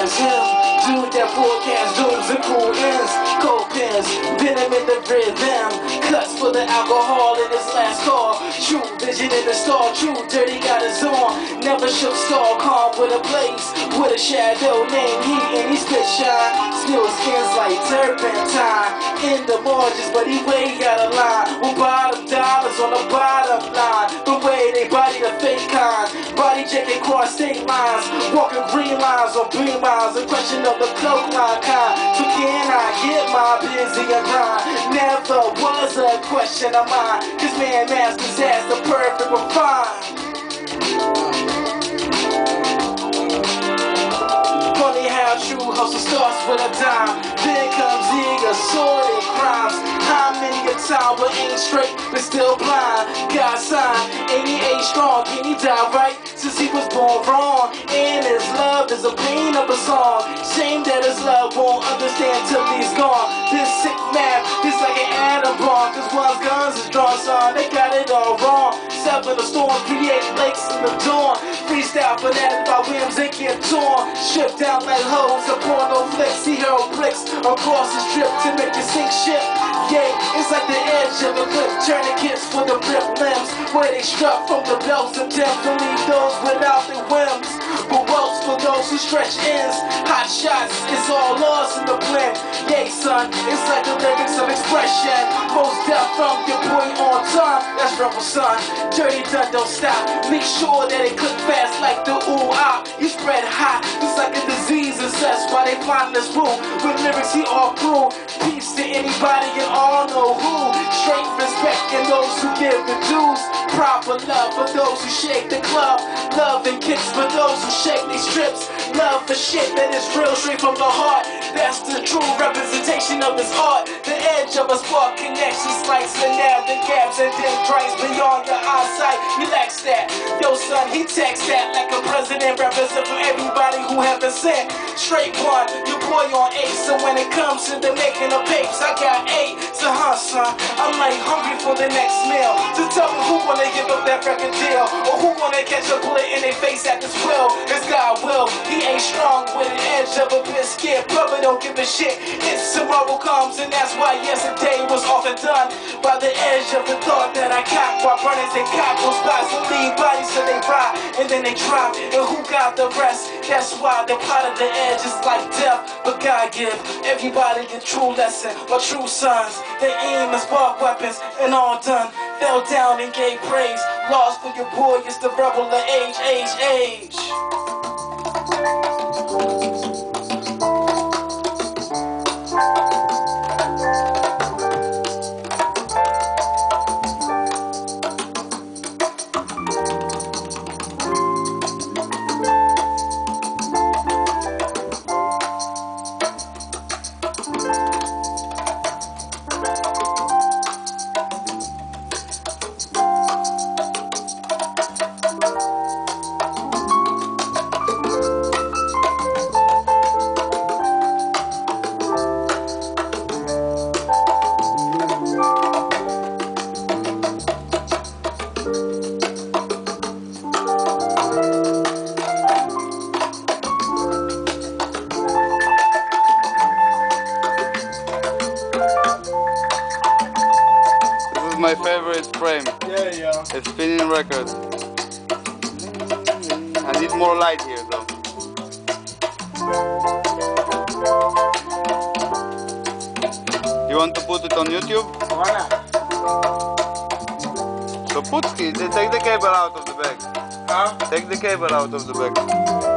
hands him. Dude that forecast dooms and cool ends. Cold pins, venom in the rhythm. Cuts for the alcohol in his last call. True vision in the star, true dirty got his on. Never shook skull, calm with a blaze. With a shadow, name heat and he spit shine. Still skins like turpentine. In the margins, but he way out of line. With bottom dollars on the bottom line. The way they body the fake kind. Body checking cross state lines. Walking green lines on green lines. A question of the cloak line kind. So can I get my busy and grind? Never was a question of mine. Cause man masters as the perfect refine. Funny how true hustle starts with a dime. Then comes the assorted crimes. How many a time we ain't straight but still blind? God sign, and he ain't strong. Can he die right? Since he was born wrong. And his love is a pain of a song. Shame that his love won't understand till he's gone. This sick math is like an atom bomb. Cause one's guns is drawn, son. They got it all wrong. Seven the storm, create lakes in the dawn. Freestyle for that by whims they get torn. Stripped down like hoes upon no flicks. He hurl bricks across his strip to make you sink ship. Yeah, it's like the edge of a cliff. Tourniquets for the ripped limbs. Where they struck from the belts of death to leave those without their whims. But welts for those who stretch ends. Hot shots, it's all lost in the blend. Yeah, son, it's like the lyrics of expression. Most death from your boy on time. That's rebel son. Dirty done, don't stop. Make sure that it click fast like the ooh-ah. You spread hot, it's like a disease incest. Why they find this room with lyrics he all through. Peace to anybody and all know who. Straight respect in those who give the dues. Proper love for those who shake the club. Love and kicks for those who shake these strips. Love for shit that is real straight from the heart. That's the true representation of this art. The edge of a spark connection slice the nav, the gaps and then drains beyond your eyesight. Relax that. Yo son, he text that like a president represent for everybody who haven't sent. Straight one, your boy on 8. So when it comes to the making of papes, I got 8. So son, I'm like hungry for the next meal. So tell me who wanna give up that record deal, or who wanna catch a bullet in their face at this will. It's God will. He ain't strong with an edge of a biscuit. Brother don't give a shit. It's tomorrow comes, and that's why yesterday was often done by the edge of the thought that I got. While burning they cop those spots and leave bodies so they rot and then they drop. And who got the rest? That's why the plot of the edge is like death. But God give everybody the true lesson, or true sons. They aim as spark weapons and all done. Fell down and gave praise. Lost for your boy is the rebel of age. My favorite frame. Yeah. It's spinning record. I need more light here though. You want to put it on YouTube? Why not? So take the cable out of the bag. Huh? Take the cable out of the bag.